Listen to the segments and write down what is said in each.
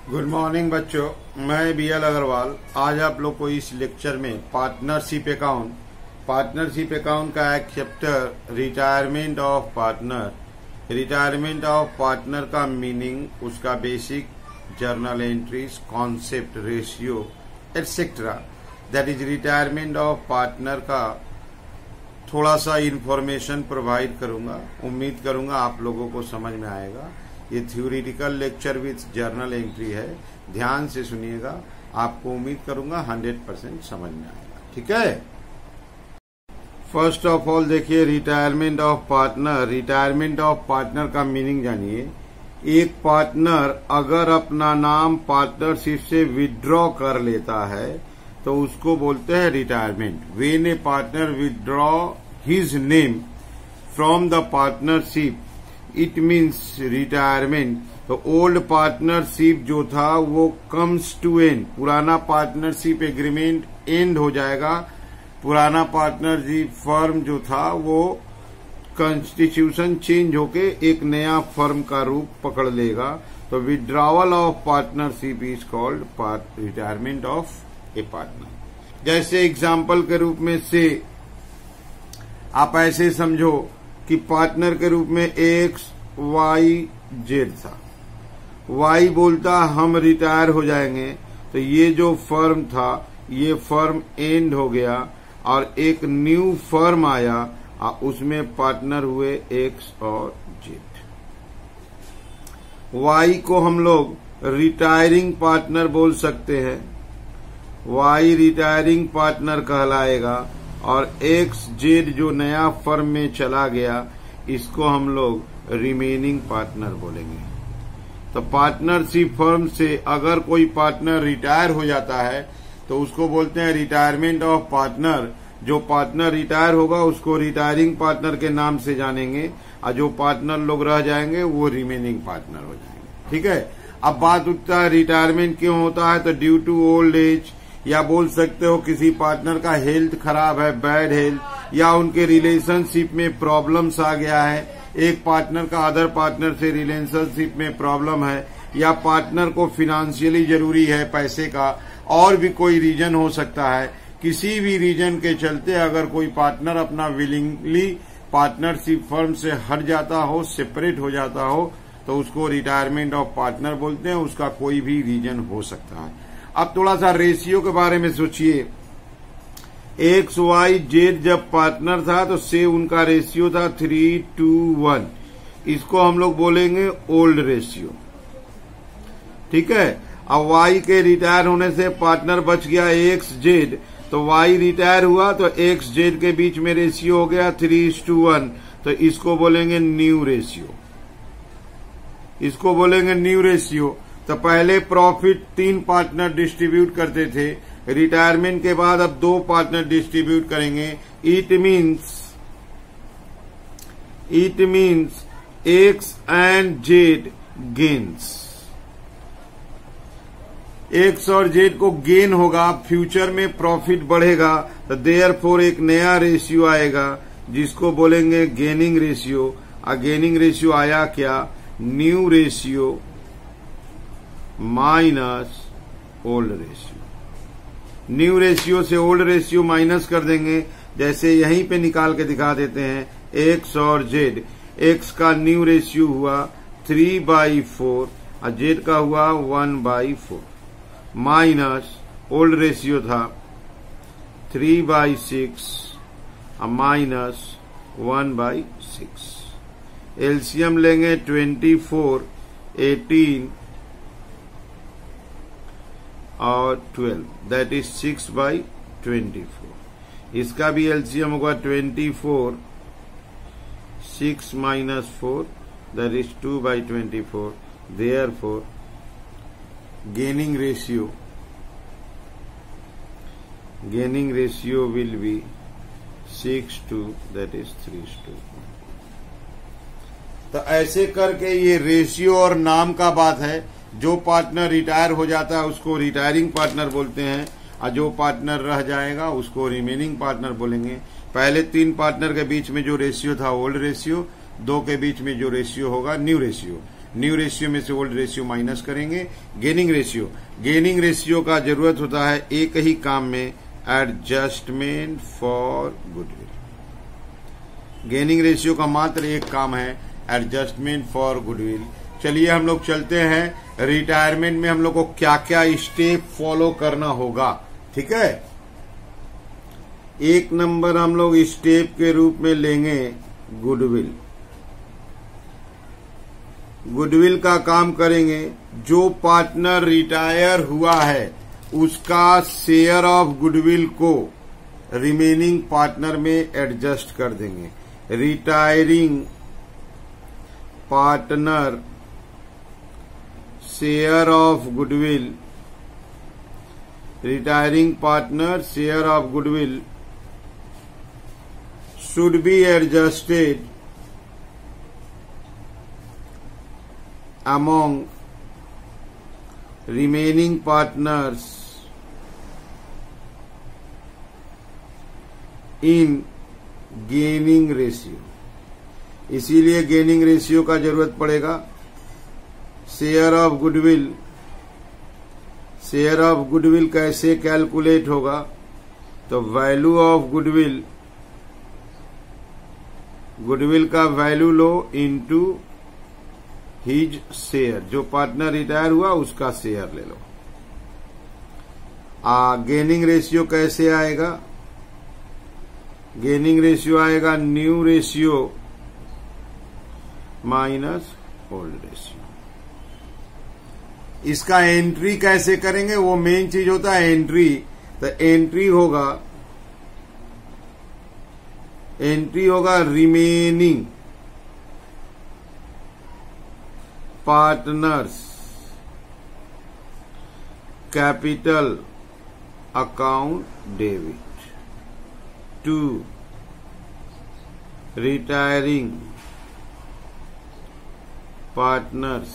Good morning बच्चों, मैं BL Agarwal. आज आप लोग को इस लेक्चर में पार्टनरशिप अकाउंट का एक चैप्टर रिटायरमेंट ऑफ पार्टनर का मीनिंग, उसका basic journal entries, concept, ratio etcetera, that is retirement of partner का थोड़ा सा इंफॉर्मेशन प्रोवाइड करूंगा। उम्मीद करूंगा आप लोगों को समझ में आएगा। ये theoretical lecture with journal entry है, ध्यान से सुनिएगा। आपको उम्मीद करूंगा 100% समझ में आएगा। ठीक है। फर्स्ट ऑफ ऑल देखिए, रिटायरमेंट ऑफ पार्टनर का मीनिंग जानिए। एक पार्टनर अगर अपना नाम पार्टनरशिप से विथड्रॉ कर लेता है तो उसको बोलते हैं retirement. When a partner withdraw his name from the partnership it means retirement. तो ओल्ड पार्टनरशिप जो था वो कम्स टू एंड, पुराना पार्टनरशिप एग्रीमेंट एंड हो जाएगा। पुराना पार्टनरशिप फर्म जो था वो कॉन्स्टिट्यूशन चेंज होके एक नया फर्म का रूप पकड़ लेगा। तो withdrawal of partnership is called retirement of a partner. जैसे एग्जाम्पल के रूप में से आप ऐसे समझो कि पार्टनर के रूप में एक्स वाई जेड था। वाई बोलता हम रिटायर हो जाएंगे, तो ये जो फर्म था ये फर्म एंड हो गया और एक न्यू फर्म आया और उसमें पार्टनर हुए एक्स और जेड। वाई को हम लोग रिटायरिंग पार्टनर बोल सकते हैं। वाई रिटायरिंग पार्टनर कहलाएगा और एक्स जेड जो नया फर्म में चला गया इसको हम लोग रिमेनिंग पार्टनर बोलेंगे। तो पार्टनरशिप फर्म से अगर कोई पार्टनर रिटायर हो जाता है तो उसको बोलते हैं रिटायरमेंट ऑफ पार्टनर। जो पार्टनर रिटायर होगा उसको रिटायरिंग पार्टनर के नाम से जानेंगे और जो पार्टनर लोग रह जाएंगे वो रिमेनिंग पार्टनर हो जाएंगे। ठीक है। अब बात उठता है रिटायरमेंट क्यों होता है, तो ड्यू टू ओल्ड एज, या बोल सकते हो किसी पार्टनर का हेल्थ खराब है, बैड हेल्थ, या उनके रिलेशनशिप में प्रॉब्लम्स आ गया है। एक पार्टनर का अदर पार्टनर से रिलेशनशिप में प्रॉब्लम है, या पार्टनर को फिनेंशियली जरूरी है पैसे का, और भी कोई रीजन हो सकता है। किसी भी रीजन के चलते अगर कोई पार्टनर अपना विलिंगली पार्टनरशिप फर्म से हट जाता हो, सेपरेट हो जाता हो, तो उसको रिटायरमेंट ऑफ पार्टनर बोलते हैं। उसका कोई भी रीजन हो सकता है। अब थोड़ा सा रेशियो के बारे में सोचिए। एक्स वाई जेड जब पार्टनर था तो से उनका रेशियो था 3:1। इसको हम लोग बोलेंगे ओल्ड रेशियो। ठीक है। अब वाई के रिटायर होने से पार्टनर बच गया एक्स जेड, तो वाई रिटायर हुआ तो एक्स जेड के बीच में रेशियो हो गया 3:1। तो इसको बोलेंगे न्यू रेशियो। तो पहले प्रॉफिट 3 पार्टनर डिस्ट्रीब्यूट करते थे, रिटायरमेंट के बाद अब 2 पार्टनर डिस्ट्रीब्यूट करेंगे। It means X and Z gains. X और जेड को गेन होगा, फ्यूचर में प्रॉफिट बढ़ेगा, तो देयरफॉर एक नया रेशियो आएगा जिसको बोलेंगे गेनिंग रेशियो। और गेनिंग रेशियो आया क्या, new ratio minus old ratio. New ratio से ओल्ड रेशियो माइनस कर देंगे। जैसे यहीं पे निकाल के दिखा देते हैं, एक्स और जेड। एक्स का न्यू रेशियो हुआ 3/4 और जेड का हुआ 1/4 माइनस ओल्ड रेशियो था 3/6 और माइनस 1/6। एलसीएम लेंगे 24, 18 और 12, दैट इज 6/24। इसका भी एलसीएम होगा 24, 6 minus 4, that is 2/24। Therefore gaining ratio will be 6:2, that is 3:1। तो ऐसे करके ये रेशियो और नाम का बात है। जो पार्टनर रिटायर हो जाता है उसको रिटायरिंग पार्टनर बोलते हैं और जो पार्टनर रह जाएगा उसको रिमेनिंग पार्टनर बोलेंगे। पहले 3 पार्टनर के बीच में जो रेशियो था ओल्ड रेशियो, 2 के बीच में जो रेशियो होगा न्यू रेशियो। न्यू रेशियो में से ओल्ड रेशियो माइनस करेंगे। गेनिंग रेशियो का जरूरत होता है एक ही काम में, adjustment for goodwill. Gaining ratio का मात्र एक काम है, एडजस्टमेंट फॉर गुडविल। चलिए हम लोग चलते हैं रिटायरमेंट में हम लोग को क्या क्या स्टेप फॉलो करना होगा। ठीक है, एक नंबर हम लोग स्टेप के रूप में लेंगे गुडविल। गुडविल का काम करेंगे, जो पार्टनर रिटायर हुआ है उसका शेयर ऑफ गुडविल को रिमेनिंग पार्टनर में एडजस्ट कर देंगे। Retiring partner share of goodwill, retiring partner share of goodwill should be adjusted among remaining partners in gaining ratio। इसीलिए गेनिंग रेशियो का जरूरत पड़ेगा। शेयर ऑफ गुडविल कैसे कैलकुलेट होगा, तो वैल्यू ऑफ गुडविल का वैल्यू लो इनटू हिज शेयर, जो पार्टनर रिटायर हुआ उसका शेयर ले लो। गेनिंग रेशियो कैसे आएगा, गेनिंग रेशियो आएगा new ratio minus old ratio. इसका एंट्री कैसे करेंगे, वो मेन चीज होता है एंट्री। तो एंट्री होगा remaining partners capital account debit to retiring partners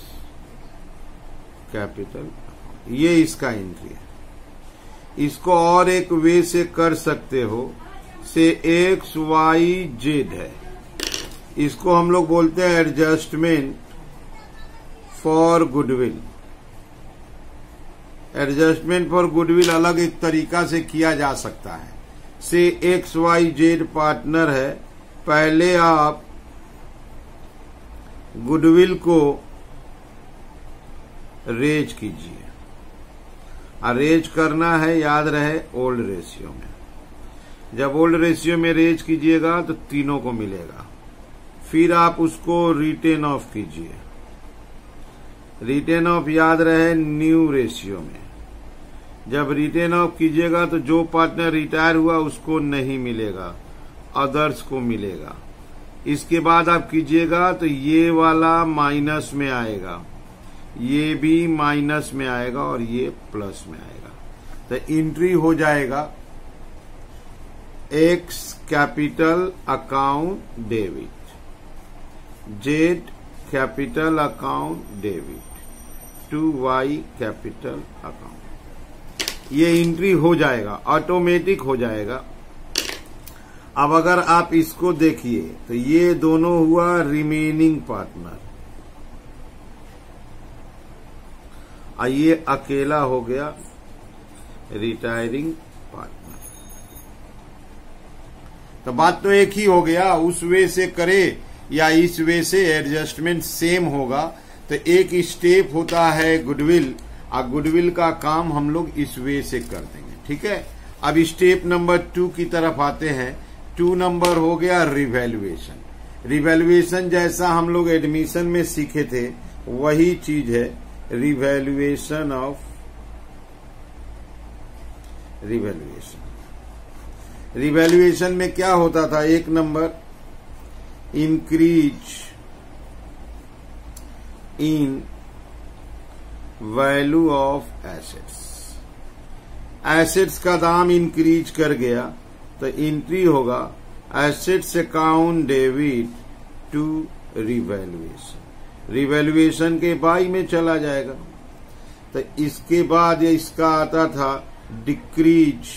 capital. ये इसका एंट्री है। इसको और एक वे से कर सकते हो, से XYZ है, इसको हम लोग बोलते हैं adjustment for goodwill. Adjustment for goodwill अलग एक तरीका से किया जा सकता है। से XYZ पार्टनर है, पहले आप गुडविल को रेज कीजिए। रेज करना है, याद रहे, ओल्ड रेशियो में। जब ओल्ड रेशियो में रेज कीजिएगा तो तीनों को मिलेगा। फिर आप उसको रिटेन ऑफ कीजिए। रिटेन ऑफ याद रहे न्यू रेशियो में। जब रिटेन ऑफ कीजिएगा तो जो पार्टनर रिटायर हुआ उसको नहीं मिलेगा, अदर्स को मिलेगा। इसके बाद आप कीजिएगा तो ये वाला माइनस में आएगा, ये भी माइनस में आएगा और ये प्लस में आएगा। तो एंट्री हो जाएगा X capital account debit, Z capital account debit to Y capital account. ये एंट्री हो जाएगा, ऑटोमेटिक हो जाएगा। अब अगर आप इसको देखिए तो ये दोनों हुआ रिमेनिंग पार्टनर, और ये अकेला हो गया रिटायरिंग पार्टनर। तो बात तो एक ही हो गया, उस वे से करे या इस वे से एडजस्टमेंट सेम होगा। तो एक स्टेप होता है गुडविल, और गुडविल का काम हम लोग इस वे से कर देंगे। ठीक है, अब स्टेप नंबर 2 की तरफ आते हैं। 2 नंबर हो गया रिवैल्यूएशन। रिवैल्यूएशन जैसा हम लोग एडमिशन में सीखे थे वही चीज है, रिवैल्यूएशन ऑफ रिवैल्यूएशन। रिवैल्यूएशन में क्या होता था, एक number increase in value of assets. Assets का दाम इंक्रीज कर गया तो एंट्री होगा assets account debit to revaluation. Revaluation के बाई में चला जाएगा। तो इसके बाद इसका आता था decrease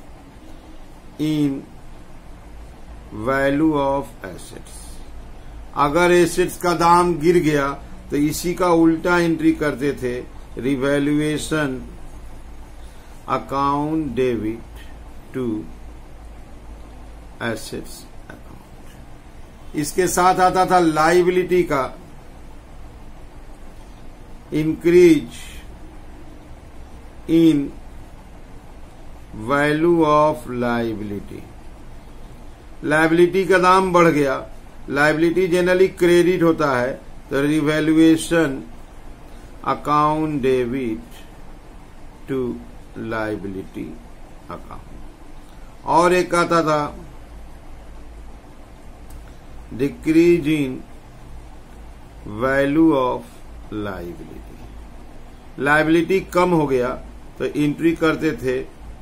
in value of assets. अगर एसेट्स का दाम गिर गया तो इसी का उल्टा एंट्री करते थे, revaluation account debit to assets account. इसके साथ आता था लायबिलिटी का increase in value of liability. Liability का दाम बढ़ गया, लायबिलिटी जनरली क्रेडिट होता है, तो revaluation account debit to liability account. और एक आता था decrease in value of liability. Liability कम हो गया तो एंट्री करते थे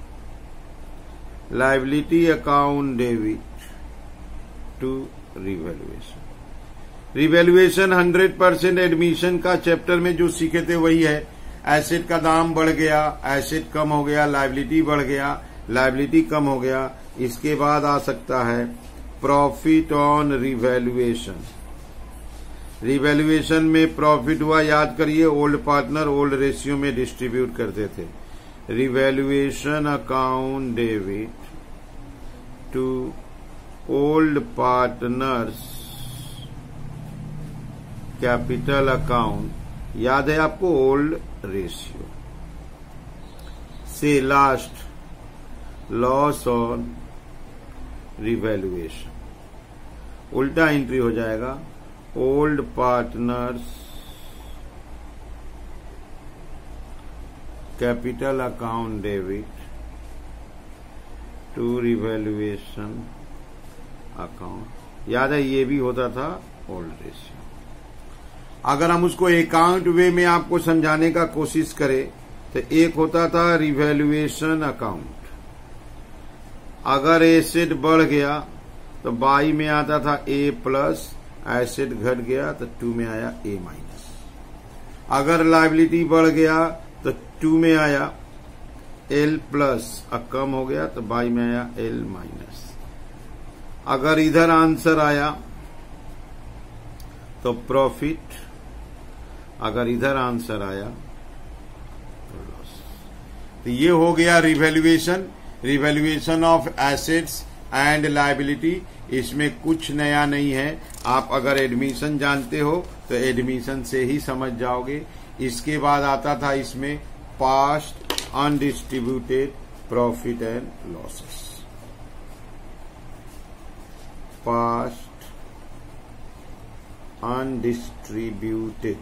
liability account debit to revaluation. Revaluation 100% admission का चैप्टर में जो सीखे थे वही है। एसेट का दाम बढ़ गया, एसेट कम हो गया, लायबिलिटी बढ़ गया, लायबिलिटी कम हो गया। इसके बाद आ सकता है प्रॉफिट ऑन रिवैल्यूएशन। रिवैल्यूएशन में प्रॉफिट हुआ, याद करिए, ओल्ड पार्टनर ओल्ड रेशियो में डिस्ट्रीब्यूट करते थे। Revaluation account debit to old partners capital account, याद है आपको, ओल्ड रेशियो से लास्ट लॉस ऑन रिवैल्यूएशन। उल्टा एंट्री हो जाएगा, old partners capital account debit to revaluation account. याद है ये भी होता था ओल्ड रेशियो। अगर हम उसको अकाउंट वे में आपको समझाने का कोशिश करें तो एक होता था रिवैल्यूएशन अकाउंट। अगर एसेट बढ़ गया तो बाई में आता था ए प्लस, एसेट घट गया तो 2 में आया ए माइनस। अगर लायबिलिटी बढ़ गया तो 2 में आया एल प्लस, अब कम हो गया तो बाई में आया एल माइनस। अगर इधर आंसर आया तो प्रॉफिट, अगर इधर आंसर आया तो लॉस। तो ये हो गया revaluation, revaluation of assets and liability. इसमें कुछ नया नहीं है। आप अगर एडमिशन जानते हो तो एडमिशन से ही समझ जाओगे। इसके बाद आता था इसमें past undistributed profit and losses. Past undistributed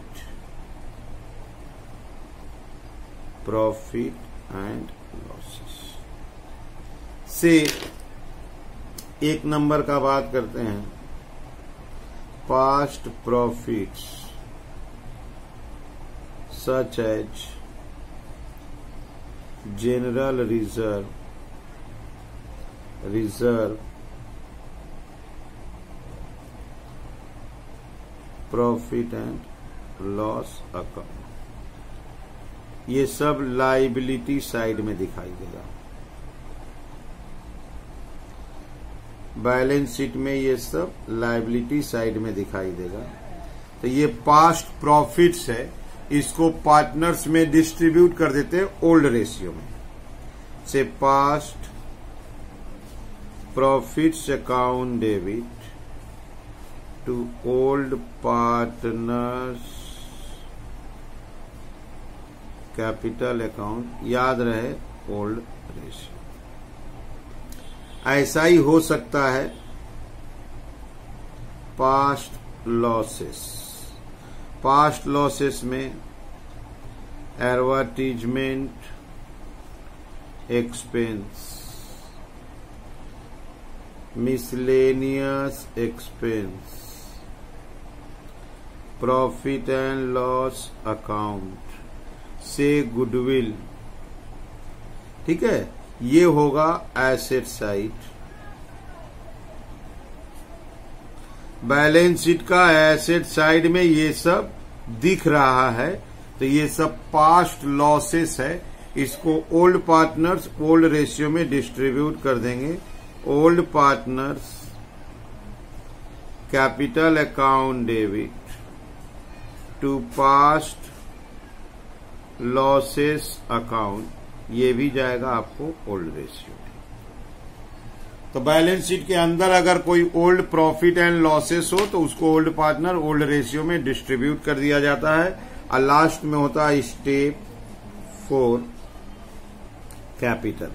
profit and losses से एक नंबर का बात करते हैं, past profits such as general reserve, profit and loss account. ये सब लायबिलिटी साइड में दिखाई देगा। बैलेंस शीट में ये सब लायबिलिटी साइड में दिखाई देगा। तो ये पास्ट प्रॉफिट्स है, इसको पार्टनर्स में डिस्ट्रीब्यूट कर देते हैं ओल्ड रेशियो में। से past profits account debit to old partners capital account, याद रहे ओल्ड रेशियो। ऐसा ही हो सकता है पास्ट लॉसेस। पास्ट लॉसेस में advertisement expense, miscellaneous expense, profit and loss account से गुडविल, ठीक है, ये होगा एसेट साइड। बैलेंस शीट का एसेट साइड में ये सब दिख रहा है, तो ये सब पास्ट लॉसेस है। इसको ओल्ड पार्टनर्स ओल्ड रेशियो में डिस्ट्रीब्यूट कर देंगे। Old partners capital account debit to past losses account, ये भी जाएगा आपको ओल्ड रेशियो में। तो बैलेंस शीट के अंदर अगर कोई ओल्ड प्रॉफिट एंड लॉसेस हो तो उसको ओल्ड पार्टनर ओल्ड रेशियो में डिस्ट्रीब्यूट कर दिया जाता है। और लास्ट में होता है स्टेप 4 कैपिटल।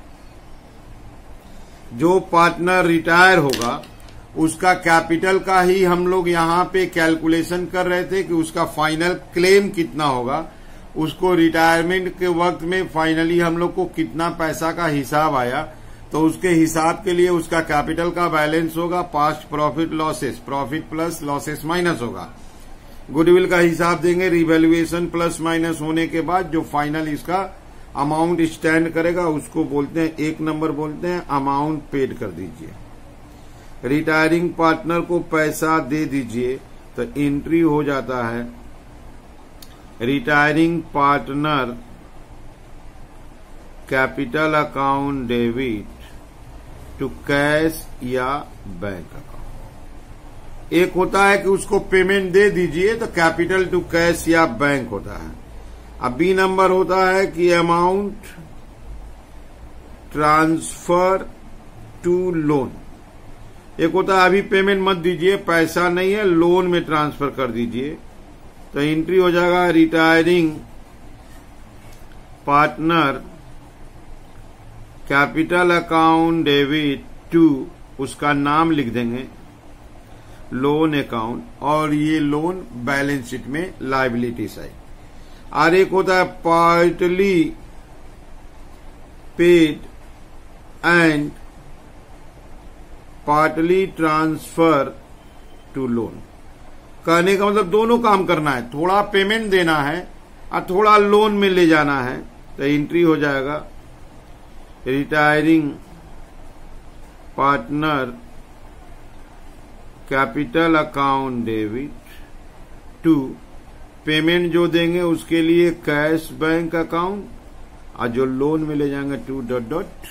जो पार्टनर रिटायर होगा उसका कैपिटल का ही हम लोग यहां पे कैलकुलेशन कर रहे थे कि उसका फाइनल क्लेम कितना होगा, उसको रिटायरमेंट के वक्त में फाइनली हम लोग को कितना पैसा का हिसाब आया, तो उसके हिसाब के लिए उसका कैपिटल का बैलेंस होगा past profit losses, profit plus losses minus होगा। गुडविल का हिसाब देंगे, रिवैल्यूएशन प्लस माइनस होने के बाद जो फाइनल इसका अमाउंट स्टैंड करेगा उसको बोलते हैं, एक नंबर बोलते हैं अमाउंट पेड कर दीजिए। रिटायरिंग पार्टनर को पैसा दे दीजिए तो एंट्री हो जाता है retiring partner capital account debit to cash या बैंक अकाउंट। एक होता है कि उसको पेमेंट दे दीजिए तो कैपिटल टू कैश या बैंक होता है। अब बी नंबर होता है कि अमाउंट ट्रांसफर टू लोन। एक होता है अभी पेमेंट मत दीजिए, पैसा नहीं है, लोन में ट्रांसफर कर दीजिए, तो एंट्री हो जाएगा retiring partner capital account debit to, उसका नाम लिख देंगे लोन अकाउंट, और ये लोन बैलेंस शीट में लायबिलिटी साइड। और एक होता है partly paid and partly transfer to loan. कहने का मतलब दोनों काम करना है, थोड़ा पेमेंट देना है और थोड़ा लोन में ले जाना है, तो एंट्री हो जाएगा retiring partner capital account debit to, payment जो देंगे उसके लिए कैश बैंक अकाउंट, और जो लोन में ले जाएंगे to dot dot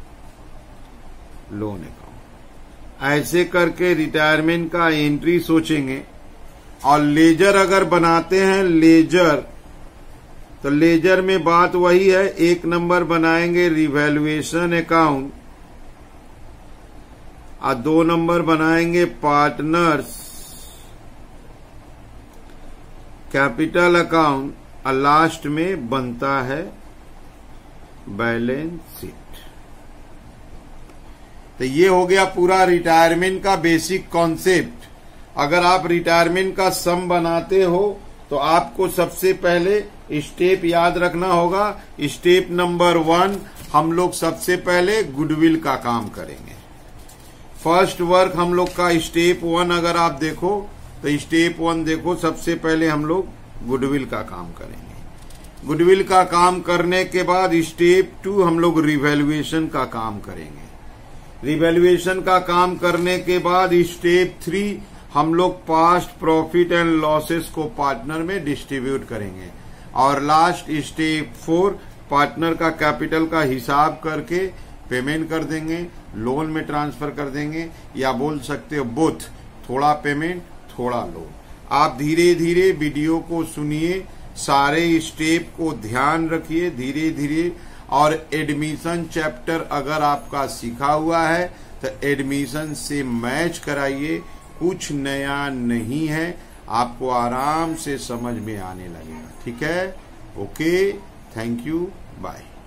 loan account. ऐसे करके रिटायरमेंट का एंट्री सोचेंगे। और लेजर अगर बनाते हैं लेजर, तो लेजर में बात वही है, एक नंबर बनाएंगे रिवैल्यूएशन अकाउंट और 2 नंबर बनाएंगे पार्टनर्स कैपिटल अकाउंट, और लास्ट में बनता है बैलेंस शीट। तो ये हो गया पूरा रिटायरमेंट का बेसिक कॉन्सेप्ट। अगर आप रिटायरमेंट का सम बनाते हो तो आपको सबसे पहले स्टेप याद रखना होगा। स्टेप नंबर 1 हम लोग सबसे पहले गुडविल का काम करेंगे। फर्स्ट वर्क हम लोग का स्टेप 1 अगर आप देखो तो स्टेप 1 देखो, सबसे पहले हम लोग गुडविल का काम करेंगे। गुडविल का काम करने के बाद स्टेप 2 हम लोग रिवैल्यूएशन का काम करेंगे। रिवैल्यूएशन का काम करने के बाद स्टेप 3 हम लोग पास्ट प्रॉफिट एंड लॉसेस को पार्टनर में डिस्ट्रीब्यूट करेंगे। और लास्ट स्टेप 4 पार्टनर का कैपिटल का हिसाब करके पेमेंट कर देंगे, लोन में ट्रांसफर कर देंगे, या बोल सकते हो बोथ, थोड़ा पेमेंट थोड़ा लोन। आप धीरे धीरे वीडियो को सुनिए, सारे स्टेप को ध्यान रखिए धीरे धीरे। और एडमिशन चैप्टर अगर आपका सीखा हुआ है तो एडमिशन से मैच कराइए, कुछ नया नहीं है, आपको आराम से समझ में आने लगेगा। ठीक है, ओके, थैंक यू, बाय।